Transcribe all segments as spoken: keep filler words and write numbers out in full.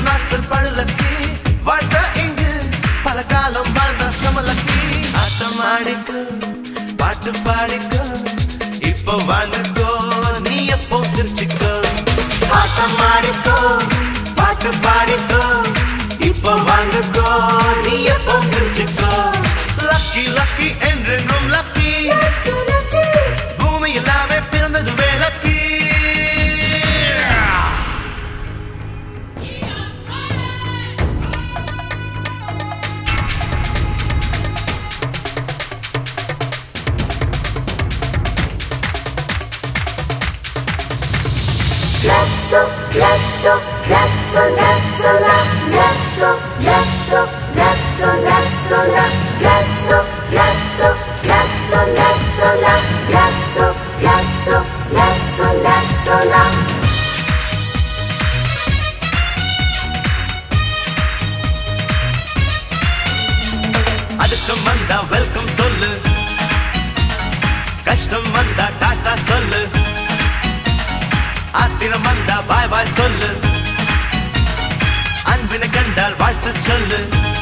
வாழும் நாட்கள் பழுலக்கி வாழ்த்த இங்கு பல காலம் வாழ்ந்த சமலக்கி ஆட்டம் ஆடிக்கு பாட்டு பாடிக்கு இப்போ வாழ்ந்துக்கோ நீ எப்போ சிரிச்சுக்கோ ஆட்டம் ஆடிக்கோ பாட்டு பாடிக்கோ இப்போ வாழ்ந்துக்கோ நீ எப்போ சிரிச்சுக்கோ லக்கி லக்கி என்றென்றும் லக்கி பூமி எல்லாமே பிறந்ததுவே lucky Let's go, let's go, let's go, let's go, let's go, let's go, let's go, let's go, let's go, let's go, let's go, let's go, let's go, let's go, let's go, let's go. அதிர்ஷ்டம் வந்தா welcome சொல்லு, கஷ்டம் வந்தா டாடா சொல்லு, ஆத்திரம் வந்தா பாய் பாய் சொல்லு, அன்பினை கண்டால் வாழ்த்து சொல்லு.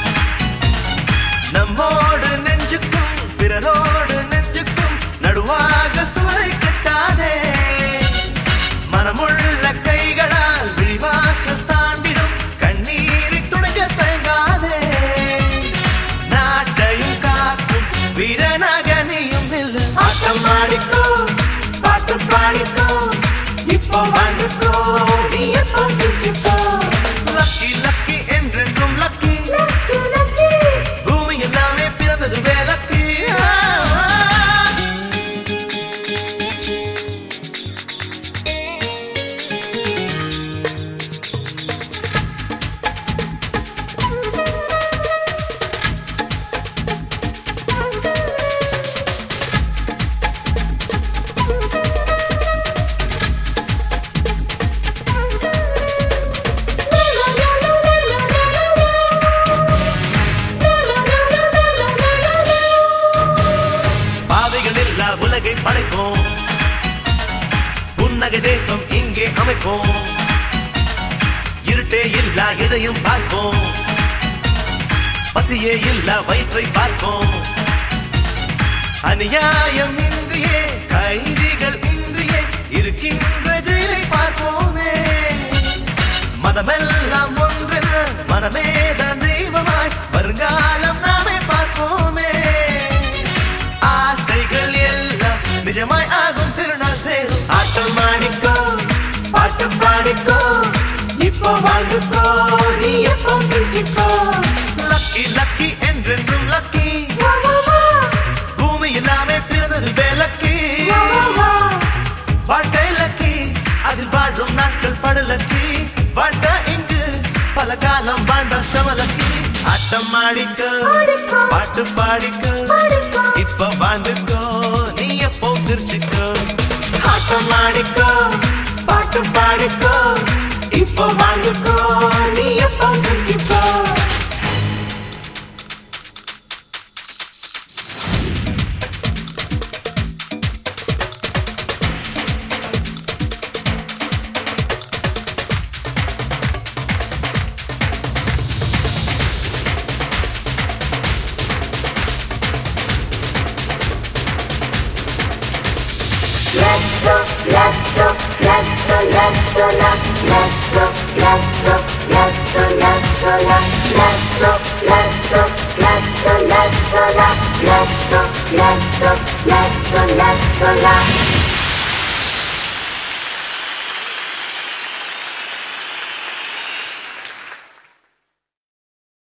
நம்மோடு நெஞ்சுக்கும் பிறரோடு நெஞ்சுக்கும் நடுவாக சுவரை கட்டாதே, மனமுள்ள கைகளால் விழிவாசல் தாண்டிடும் கண்ணீரை துடைக்க தயங்காதே. நாட்டையும் காக்கும் வீரனாக நீயும் இல்லை. ஆட்டம் ஆடிக்கோ பாட்டு பாடிக்கோ இப்போ வாழ்ந்துக்கோ நீ எப்போ சிரிச்சுக்கோ. லக்கி லக்கி என்றென்றும் லக்கி பூமி எல்லாமே பிறந்ததுவே லக்கி. உலகை படைப்போம், புன்னகை தேசம் இங்கே அமைப்போம், இருட்டே இல்லா எதையும் பார்ப்போம், பசியே இல்லா வயிற்றை பார்ப்போம், அநியாயம் இன்றியே கைதிகள் இன்றியே இருக்கின்ற ஜெயிலை பார்ப்போமே. மதமெல்லாம் ஒன்றென மனமேதான் தெய்வமாய் வருங்காலம் நாமே பார்ப்போமே. ஆசைகள் எல்லாம் நிஜமாய் ஆகும் திருநாள் சேரும். ஆட்டம் ஆடிக்கோ பாட்டு பாடிக்கோ இப்போ வாழ்ந்துக்கோ நீ எப்போ சிரிச்சுக்கோ. லக்கி லக்கி என்றென்றும் லக்கி பூமி எல்லாமே பிறந்ததுவே லக்கி. வாழ்க்கை லக்கி அதில் வாழும் நாட்கள் படுலக்கி வாழ்ந்த இங்கு பல காலம் வாழ்ந்த சமலக்கி. ஆட்டம் ஆடிக்கோ பாட்டு பாடிக்கோ இப்ப வாழ்ந்துக்கோ நீ எப்போ சிரிச்சுக்கோ. ஆட்டம் ஆடிக்கோ பாட்டு பாடிக்கோ இப்ப வாழ்ந்துக்கோ நீ எப்போ சிரிச்சுக்கோ. Let's go, let's go, let's go, let's go, let's go, let's go, let's go, let's go, let's go, let's go, let's go, let's go, let's go, let's go, let's go, let's go, let's go.